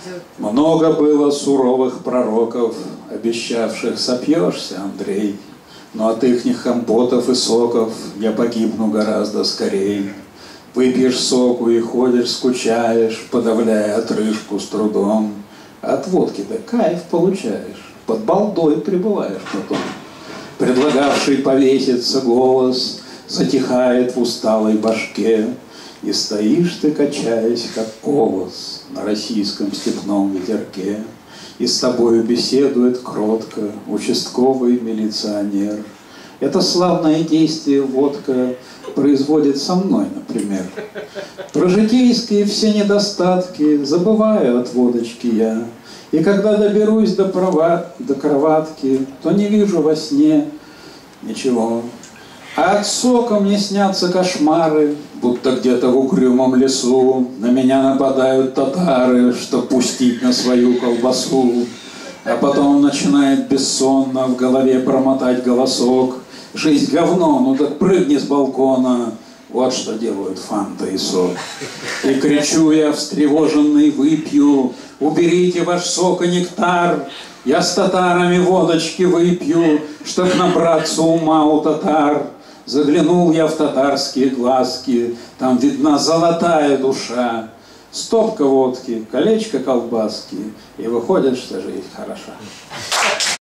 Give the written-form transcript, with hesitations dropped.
Много было суровых пророков, обещавших: сопьешься, Андрей, но от ихних компотов и соков я погибну гораздо скорей. Выпьешь соку и ходишь, скучаешь, подавляя отрыжку с трудом. От водки-то кайф получаешь, под балдой пребываешь потом. Предлагавший повеситься голос затихает в усталой башке, и стоишь ты, качаясь, как колос на российском степном ветерке, и с тобою беседует кротко участковый милиционер. Это славное действие водка производит со мной, например. Про житейские все недостатки забываю от водочки я, и когда доберусь до кроватки, то не вижу во сне ничего. А от сока мне снятся кошмары, будто где-то в угрюмом лесу на меня нападают татары, чтоб пустить на свою колбасу. А потом начинает бессонно в голове промотать голосок: жизнь говно, ну так прыгни с балкона. Вот что делают фанта и сок. И кричу я встревоженный: выпью, уберите ваш сок и нектар. Я с татарами водочки выпью, чтоб набраться ума у татар. Заглянул я в татарские глазки, там видна золотая душа. Стопка водки, колечко колбаски, и выходит, что жизнь хороша.